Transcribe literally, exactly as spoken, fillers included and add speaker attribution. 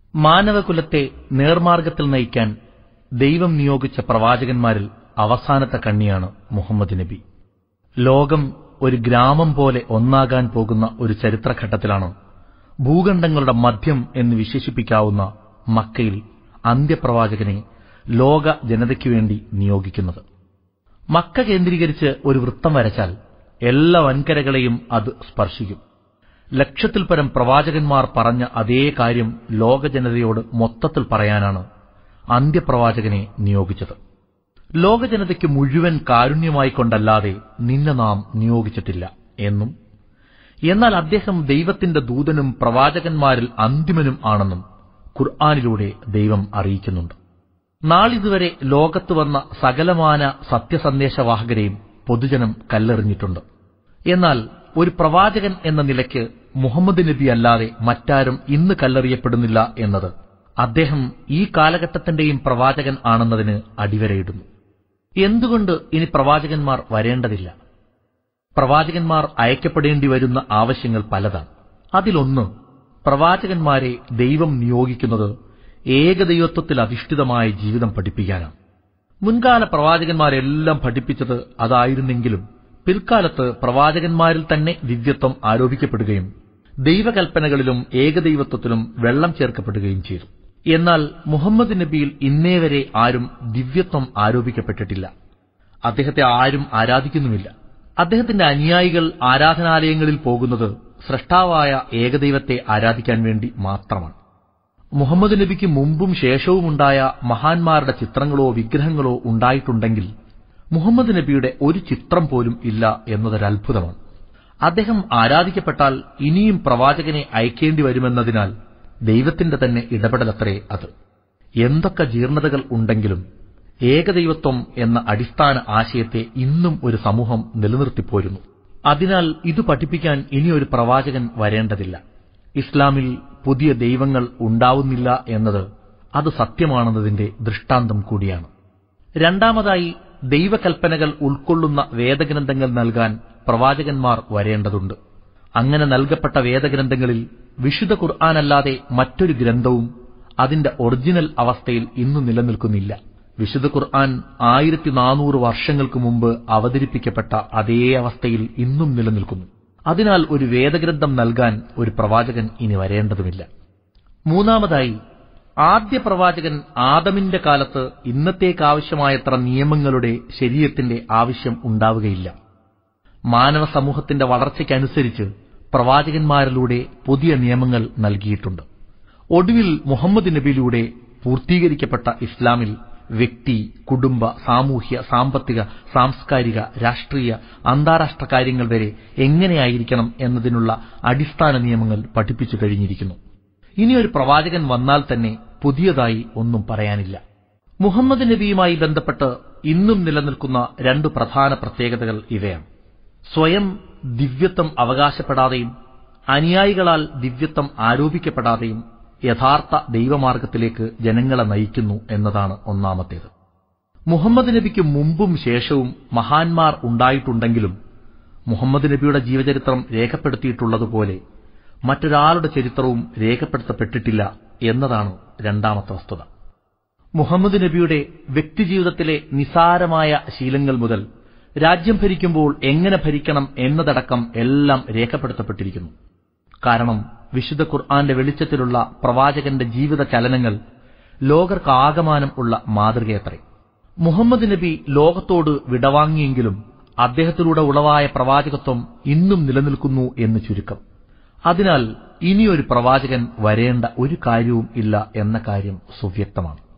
Speaker 1: മാനവകുലത്തെ നേർമാർഗത്തിൽ നയിക്കാൻ ദൈവം നിയോഗിച്ച പ്രവാചകന്മാരിൽ അവസാനത്തെ കണ്ണിയാണ് മുഹമ്മദ് നബി. ലോകം ഒരു ഗ്രാമം പോലെ ഒന്നാകാൻ പോകുന്ന ഒരു ചരിത്രഘട്ടത്തിലാണ് ഭൂഖണ്ഡങ്ങളുടെ മധ്യം എന്ന് വിശേഷിപ്പിക്കാവുന്ന മക്കയിൽ അന്ത്യപ്രവാചകനെ ലോക ജനതയ്ക്കുവേണ്ടി നിയോഗിക്കുന്നത്. മക്ക കേന്ദ്രീകരിച്ച് ഒരു വൃത്തം വരച്ചാൽ എല്ലാ വൻകരകളെയും അത് സ്പർശിക്കും. ലക്ഷത്തിൽ പരം പ്രവാചകന്മാർ പറഞ്ഞ അതേ കാര്യം ലോകജനതയോട് മൊത്തത്തിൽ പറയാനാണ് അന്ത്യപ്രവാചകനെ നിയോഗിച്ചത്. ലോകജനതയ്ക്ക് മുഴുവൻ കാരുണ്യമായിക്കൊണ്ടല്ലാതെ നിന്നെ നാം നിയോഗിച്ചിട്ടില്ല എന്നും, എന്നാൽ അദ്ദേഹം ദൈവത്തിന്റെ ദൂതനും പ്രവാചകന്മാരിൽ അന്തിമനും ആണെന്നും ഖുർആനിലൂടെ ദൈവം അറിയിക്കുന്നുണ്ട്. നാളിതുവരെ ലോകത്ത് വന്ന സകലമാന സത്യസന്ദേശവാഹകരെയും പൊതുജനം കല്ലെറിഞ്ഞിട്ടുണ്ട്. എന്നാൽ ഒരു പ്രവാചകൻ എന്ന നിലയ്ക്ക് മുഹമ്മദ് നബി അല്ലാതെ മറ്റാരും ഇന്ന് കല്ലെറിയപ്പെടുന്നില്ല എന്നത് അദ്ദേഹം ഈ കാലഘട്ടത്തിന്റെയും പ്രവാചകൻ ആണെന്നതിന് അടിവരയിടുന്നു. എന്തുകൊണ്ട് ഇനി പ്രവാചകന്മാർ വരേണ്ടതില്ല? പ്രവാചകന്മാർ അയക്കപ്പെടേണ്ടി വരുന്ന ആവശ്യങ്ങൾ പലതാണ്. അതിലൊന്ന്, പ്രവാചകന്മാരെ ദൈവം നിയോഗിക്കുന്നത് ഏകദൈവത്വത്തിൽ അധിഷ്ഠിതമായ ജീവിതം പഠിപ്പിക്കാനാണ്. മുൻകാല പ്രവാചകന്മാരെല്ലാം പഠിപ്പിച്ചത് അതായിരുന്നെങ്കിലും പിൽക്കാലത്ത് പ്രവാചകന്മാരിൽ തന്നെ ദിവ്യത്വം ആരോപിക്കപ്പെടുകയും ദൈവകൽപ്പനകളിലും ഏകദൈവത്വത്തിലും വെള്ളം ചേർക്കപ്പെടുകയും ചെയ്തു. എന്നാൽ മുഹമ്മദ് നബിയിൽ ഇന്നേവരെ ആരും ദിവ്യത്വം ആരോപിക്കപ്പെട്ടിട്ടില്ല. അദ്ദേഹത്തെ ആരും ആരാധിക്കുന്നുമില്ല. അദ്ദേഹത്തിന്റെ അനുയായികൾ ആരാധനാലയങ്ങളിൽ പോകുന്നത് സ്രഷ്ടാവായ ഏകദൈവത്തെ ആരാധിക്കാൻ വേണ്ടി മാത്രമാണ്. മുഹമ്മദ് നബിക്ക് മുമ്പും ശേഷവുമുണ്ടായ മഹാന്മാരുടെ ചിത്രങ്ങളോ വിഗ്രഹങ്ങളോ ഉണ്ടായിട്ടുണ്ടെങ്കിൽ മുഹമ്മദ് നബിയുടെ ഒരു ചിത്രം പോലും ഇല്ല എന്നതൊരത്ഭുതമാണ്. അദ്ദേഹം ആരാധിക്കപ്പെട്ടാൽ ഇനിയും പ്രവാചകനെ അയക്കേണ്ടി വരുമെന്നതിനാൽ ദൈവത്തിന്റെ തന്നെ ഇടപെടലത്രേ അത്. എന്തൊക്കെ ജീർണതകൾ ഉണ്ടെങ്കിലും ഏകദൈവത്വം എന്ന അടിസ്ഥാന ആശയത്തെ ഇന്നും ഒരു സമൂഹം നിലനിർത്തിപ്പോരുന്നു. അതിനാൽ ഇത് പഠിപ്പിക്കാൻ ഇനിയൊരു പ്രവാചകൻ വരേണ്ടതില്ല. ഇസ്ലാമിൽ പുതിയ ദൈവങ്ങൾ ഉണ്ടാവുന്നില്ല എന്നത് അത് സത്യമാണെന്നതിന്റെ ദൃഷ്ടാന്തം കൂടിയാണ്. രണ്ടാമതായി, ദൈവകൽപ്പനകൾ ഉൾക്കൊള്ളുന്ന വേദഗ്രന്ഥങ്ങൾ നൽകാൻ പ്രവാചകന്മാർ വരേണ്ടതുണ്ട്. അങ്ങനെ നൽകപ്പെട്ട വേദഗ്രന്ഥങ്ങളിൽ വിശുദ്ധ ഖുർആനല്ലാതെ മറ്റൊരു ഗ്രന്ഥവും അതിന്റെ ഒറിജിനൽ അവസ്ഥയിൽ ഇന്നു നിലനിൽക്കുന്നില്ല. വിശുദ്ധ ഖുർആൻ ആയിരത്തി നാനൂറ് വർഷങ്ങൾക്ക് മുമ്പ് അവതരിപ്പിക്കപ്പെട്ട അതേ അവസ്ഥയിൽ ഇന്നും നിലനിൽക്കുന്നു. അതിനാൽ ഒരു വേദഗ്രന്ഥം നൽകാൻ ഒരു പ്രവാചകൻ ഇനി വരേണ്ടതുമില്ല. മൂന്നാമതായി, ആദ്യ പ്രവാചകൻ ആദമിന്റെ കാലത്ത് ഇന്നത്തേക്കാവശ്യമായത്ര നിയമങ്ങളുടെ ശരീഅത്തിന്റെ ആവശ്യം ഉണ്ടാവുകയില്ല. മാനവ സമൂഹത്തിന്റെ വളർച്ചയ്ക്കനുസരിച്ച് പ്രവാചകന്മാരിലൂടെ പുതിയ നിയമങ്ങൾ നൽകിയിട്ടുണ്ട്. ഒടുവിൽ മുഹമ്മദ് നബിയിലൂടെ പൂർത്തീകരിക്കപ്പെട്ട ഇസ്ലാമിൽ വ്യക്തി, കുടുംബ, സാമൂഹ്യ, സാമ്പത്തിക, സാംസ്കാരിക, രാഷ്ട്രീയ, അന്താരാഷ്ട്ര കാര്യങ്ങൾ വരെ എങ്ങനെയായിരിക്കണം എന്നതിനുള്ള അടിസ്ഥാന നിയമങ്ങൾ പഠിപ്പിച്ചു കഴിഞ്ഞിരിക്കുന്നു. ഇനിയൊരു പ്രവാചകൻ വന്നാൽ തന്നെ പുതിയതായി ഒന്നും പറയാനില്ല. മുഹമ്മദ് നബിയുമായി ബന്ധപ്പെട്ട് ഇന്നും നിലനിൽക്കുന്ന രണ്ടു പ്രധാന പ്രത്യേകതകൾ ഇവയാണ്. സ്വയം ദിവ്യത്വം അവകാശപ്പെടാതെയും അനുയായികളാൽ ദിവ്യത്വം ആരോപിക്കപ്പെടാതെയും യഥാർത്ഥ ദൈവമാർഗത്തിലേക്ക് ജനങ്ങളെ നയിക്കുന്നു എന്നതാണ് ഒന്നാമത്തേത്. മുഹമ്മദ് നബിക്ക് മുമ്പും ശേഷവും മഹാന്മാർ ഉണ്ടായിട്ടുണ്ടെങ്കിലും മുഹമ്മദ് നബിയുടെ ജീവചരിത്രം രേഖപ്പെടുത്തിയിട്ടുള്ളതുപോലെ മറ്റൊരാളുടെ ചരിത്രവും രേഖപ്പെടുത്തപ്പെട്ടിട്ടില്ല എന്നതാണ് രണ്ടാമത്തെ വസ്തുത. മുഹമ്മദ് നബിയുടെ വ്യക്തിജീവിതത്തിലെ നിസാരമായ ശീലങ്ങൾ മുതൽ രാജ്യം ഭരിക്കുമ്പോൾ എങ്ങനെ ഭരിക്കണം എന്നതടക്കം എല്ലാം രേഖപ്പെടുത്തപ്പെട്ടിരിക്കുന്നു. കാരണം വിശുദ്ധ ഖുർആന്റെ വെളിച്ചത്തിലുള്ള പ്രവാചകന്റെ ജീവിത ചലനങ്ങൾ ലോകർക്കാകമാനം ഉള്ള മാതൃകയത്രേ. മുഹമ്മദ് നബി ലോകത്തോട് വിടവാങ്ങിയെങ്കിലും അദ്ദേഹത്തിലൂടെ ഉളവായ പ്രവാചകത്വം ഇന്നും നിലനിൽക്കുന്നു എന്ന് ചുരുക്കം. അതിനാൽ ഇനിയൊരു പ്രവാചകൻ വരേണ്ട ഒരു കാര്യവും ഇല്ല എന്ന കാര്യം സുവ്യക്തമാണ്.